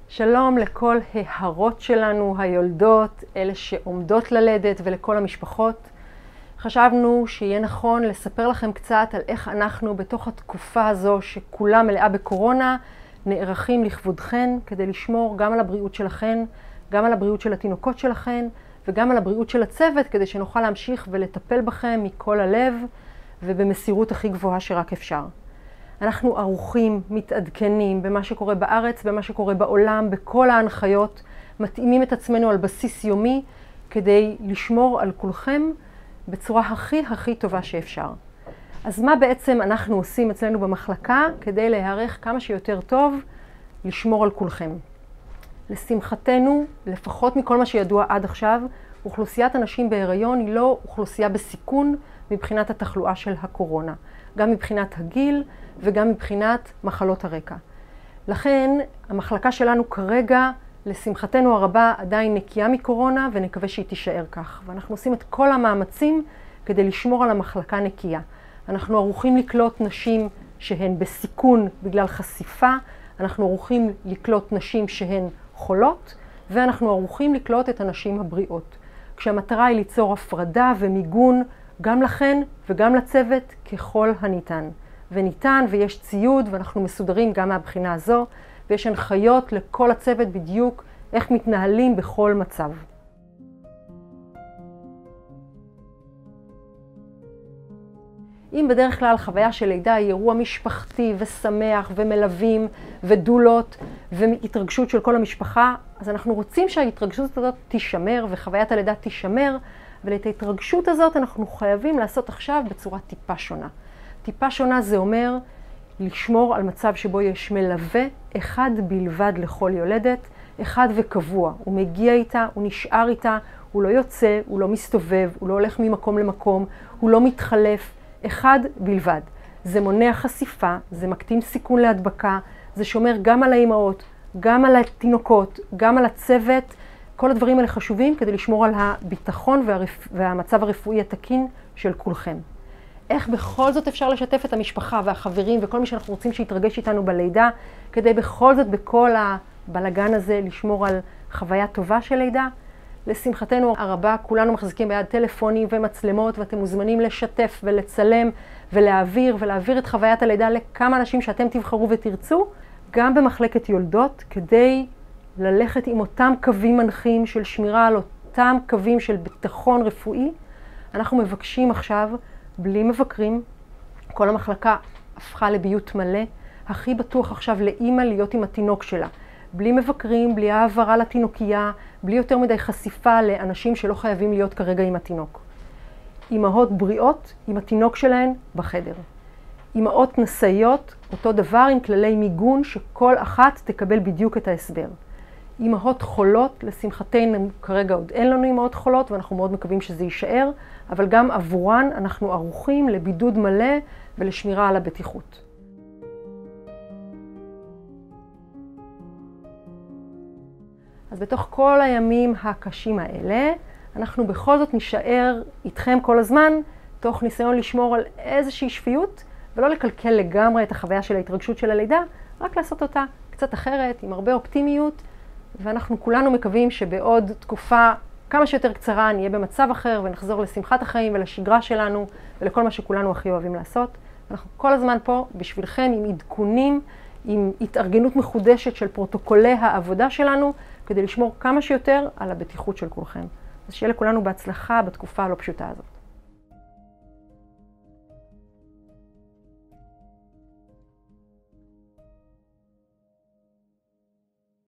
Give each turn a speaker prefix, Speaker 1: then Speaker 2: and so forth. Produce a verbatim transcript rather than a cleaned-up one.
Speaker 1: שלום לכל ההרות שלנו, היולדות, אלה שעומדות ללדת ולכל המשפחות. חשבנו שיהיה נכון לספר לכם קצת על איך אנחנו בתוך התקופה הזו שכולה מלאה בקורונה נערכים לכבודכן כדי לשמור גם על הבריאות שלכן, גם על הבריאות של התינוקות שלכן וגם על הבריאות של הצוות כדי שנוכל להמשיך ולטפל בכם מכל הלב ובמסירות הכי גבוהה שרק אפשר. אנחנו ערוכים, מתעדכנים במה שקורה בארץ, במה שקורה בעולם, בכל ההנחיות, מתאימים את עצמנו על בסיס יומי כדי לשמור על כולכם בצורה הכי הכי טובה שאפשר. אז מה בעצם אנחנו עושים אצלנו במחלקה כדי להיערך כמה שיותר טוב לשמור על כולכם? לשמחתנו, לפחות מכל מה שידוע עד עכשיו, אוכלוסיית אנשים בהיריון היא לא אוכלוסייה בסיכון מבחינת התחלואה של הקורונה, גם מבחינת הגיל וגם מבחינת מחלות הרקע. לכן המחלקה שלנו כרגע, לשמחתנו הרבה, עדיין נקייה מקורונה ונקווה שהיא תישאר כך. ואנחנו עושים את כל המאמצים כדי לשמור על המחלקה נקייה. אנחנו ערוכים לקלוט נשים שהן בסיכון בגלל חשיפה, אנחנו ערוכים לקלוט נשים שהן חולות, ואנחנו ערוכים לקלוט את הנשים הבריאות. כשהמטרה היא ליצור הפרדה ומיגון גם לכן וגם לצוות ככל הניתן. וניתן ויש ציוד ואנחנו מסודרים גם מהבחינה הזו, ויש הנחיות לכל הצוות בדיוק איך מתנהלים בכל מצב. אם בדרך כלל חוויה של לידה היא אירוע משפחתי ושמח ומלווים ודולות והתרגשות של כל המשפחה, אז אנחנו רוצים שההתרגשות הזאת תישמר וחוויית הלידה תישמר, ואת ההתרגשות הזאת אנחנו חייבים לעשות עכשיו בצורה טיפה שונה. טיפה שונה זה אומר לשמור על מצב שבו יש מלווה אחד בלבד לכל יולדת, אחד וקבוע. הוא מגיע איתה, הוא נשאר איתה, הוא לא יוצא, הוא לא מסתובב, הוא לא הולך ממקום למקום, הוא לא מתחלף, אחד בלבד. זה מונע חשיפה, זה מקטין סיכון להדבקה, זה שומר גם על האימהות, גם על התינוקות, גם על הצוות. כל הדברים האלה חשובים כדי לשמור על הביטחון והרפ... והמצב הרפואי התקין של כולכם. איך בכל זאת אפשר לשתף את המשפחה והחברים וכל מי שאנחנו רוצים שיתרגש איתנו בלידה, כדי בכל זאת בכל הבלגן הזה לשמור על חוויה טובה של לידה? לשמחתנו הרבה, כולנו מחזיקים ביד טלפונים ומצלמות, ואתם מוזמנים לשתף ולצלם ולהעביר ולהעביר את חוויית הלידה לכמה אנשים שאתם תבחרו ותרצו, גם במחלקת יולדות, כדי ללכת עם אותם קווים מנחים של שמירה על אותם קווים של ביטחון רפואי. אנחנו מבקשים עכשיו, בלי מבקרים, כל המחלקה הפכה לביות מלא, הכי בטוח עכשיו לאמא להיות עם התינוק שלה. בלי מבקרים, בלי העברה לתינוקייה, בלי יותר מדי חשיפה לאנשים שלא חייבים להיות כרגע עם התינוק. אמהות בריאות עם התינוק שלהן בחדר. אמהות נשאיות, אותו דבר עם כללי מיגון שכל אחת תקבל בדיוק את ההסבר. אמהות חולות, לשמחתנו כרגע עוד אין לנו אמהות חולות ואנחנו מאוד מקווים שזה יישאר, אבל גם עבורן אנחנו ערוכים לבידוד מלא ולשמירה על הבטיחות. אז בתוך כל הימים הקשים האלה, אנחנו בכל זאת נשאר איתכם כל הזמן, תוך ניסיון לשמור על איזושהי שפיות, ולא לקלקל לגמרי את החוויה של ההתרגשות של הלידה, רק לעשות אותה קצת אחרת, עם הרבה אופטימיות, ואנחנו כולנו מקווים שבעוד תקופה כמה שיותר קצרה נהיה במצב אחר ונחזור לשמחת החיים ולשגרה שלנו ולכל מה שכולנו הכי אוהבים לעשות. אנחנו כל הזמן פה בשבילכם עם עדכונים, עם התארגנות מחודשת של פרוטוקולי העבודה שלנו, כדי לשמור כמה שיותר על הבטיחות של כולכם. אז שיהיה לכולנו בהצלחה בתקופה הלא פשוטה הזאת.